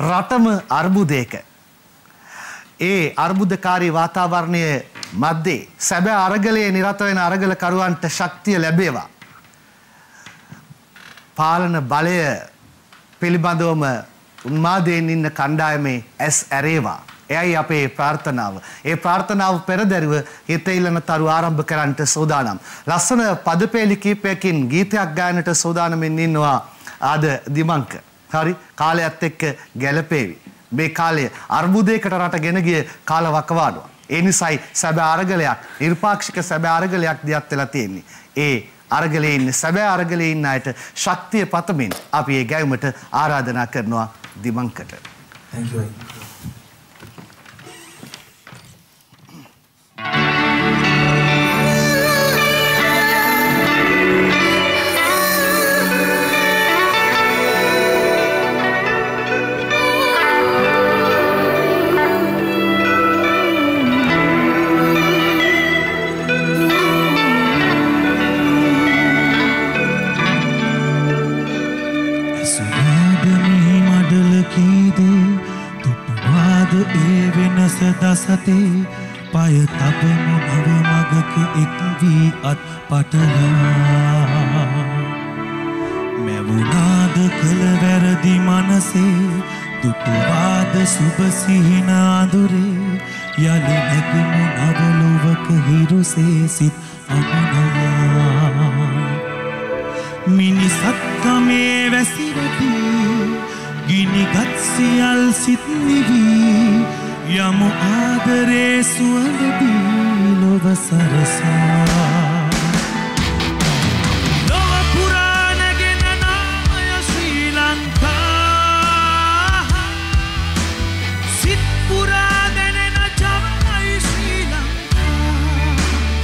රටම අර්බුදයක. ඒ අර්බුදකාරී වාතාවරණය මැද්දේ සැබෑ අරගලයේ නිරත වෙන අරගලකරුවන්ට ශක්තිය ලැබේවා. පාලන බලය පිළිබඳවම උන්මාදයෙන් ඉන්න කණ්ඩායමේ ඇස් ඇරේවා. එයයි අපේ ප්‍රාර්ථනාව. ඒ ප්‍රාර්ථනාව පෙරදැරිව හිතෙල්ලන තරු ආරම්භ කරන්නට සූදානම්. ලස්සන පදපේලි කීපයකින් ගීතයක් ගායනට සූදානමින් ඉන්නවා ආද දිමංක. හරි කාලයත් එක්ක ගැලපේවි. මේ කාලය අර්බුදයකට රට ගෙන ගිය කාල වකවානුවක්. ඒ නිසායි සැබෑ අරගලයක් නිර්පාක්ෂික සැබෑ අරගලයක් දියත් වෙලා තියෙන්නේ. ඒ අරගලේ ඉන්න සැබෑ අරගලේ ඉන්න අයට ශක්තිය පතමින් අපි ඒ ගැයුමට ආරාධනා කරනවා දිමංකට. Thank you. දසතේ පය තබමු නව මගක එක් වී අත් පටලා මෙවුනාද කළ වැරදි මනසේ දුටුවාද සුබ සිහින අඳුරේ යලි නැගුණු නවලොවක හිරුසේ සිත් අගනවා මිනිසත්කමේ වැසිරති ගිනිගත් සියල් සිත් නිවී යමු ආදරේ සුවඳදී ලොව සරසා ලොව පුරා නැගෙන නාමය ශ්‍රී ලංකා සිත් පුරා දැනෙන ජවයි ශ්‍රී ලංකා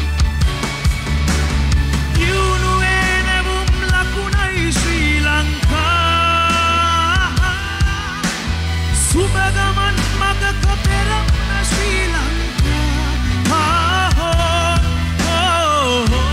දියුණුවේ නැවුම් ලකුණයි ශ්‍රී Lanka සුබගමන් මගක Sri Lanka, oh, oh, oh, oh.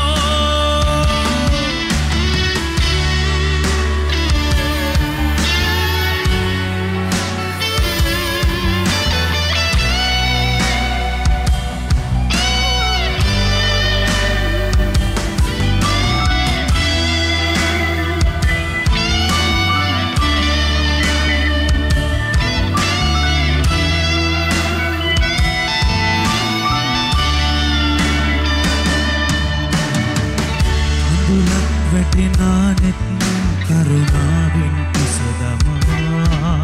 වැටෙනානෙත් කරුණාවෙන් පිසදමා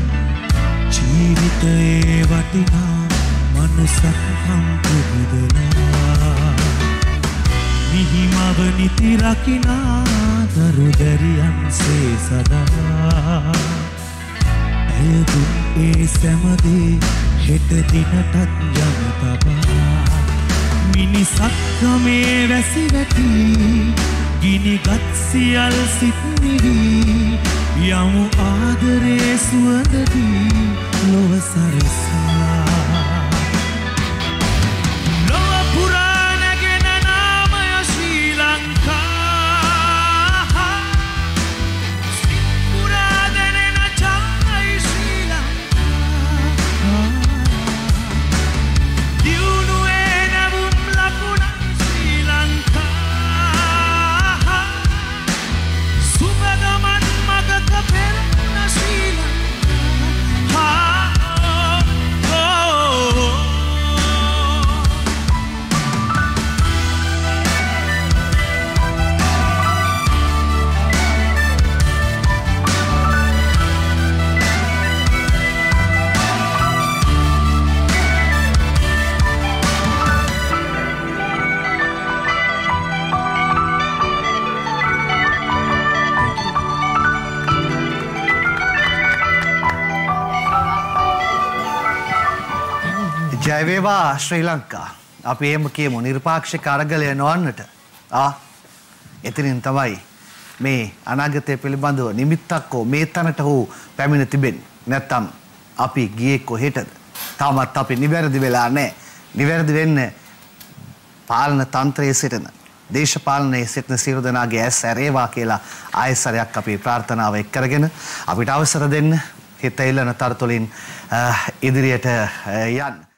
ජීවිතයේ වටිනා මනසක් හම්පුදුදලා මිහිමව නිති රකිනා දරු දැරියන්සේ සදා ඇයදුන් ඒ සැමදේ හෙට දිනටත් යන තබා මිනිසක්කමේ වැසි වැටි ගිනිගත් සියල් සිත් නිවී යමු ආදරේ සුවඳදී ලොව සරසා ලොව පුරා නැගෙන නාමය ශ්‍රී ලංකා සිත් පුරා දැනෙන ජවයි ශ්‍රී ලංකා දියුණුවේ නැවුම් ලකුණ ශ්‍රී ලංකා ජය වේවා ශ්‍රී ලංකා. අපි එහෙම කියමු නිර්පාක්ෂික අරගලය නොවන්නට. එතනින් තමයි මේ අනාගතය පිළිබඳව නිමිත්තක් හෝ මේ තැනට හෝ පැමිණ තිබෙන්නේ. නැත්තම් අපි ගියේ කොහෙටද? තාමත් අපි නිවැරදි වෙලා නැහැ. නිවැරදි වෙන්න පාලන තන්ත්‍රයේ සිටින දේශපාලනයේ සිටින සියලු දෙනාගේ ඇස් ඇරේවා කියලා ආයසරයක් අපි ප්‍රාර්ථනාව එක් කරගෙන අපිට අවසර දෙන්න හිත එල්ලන තර තුළින් ඉදිරියට යන්න.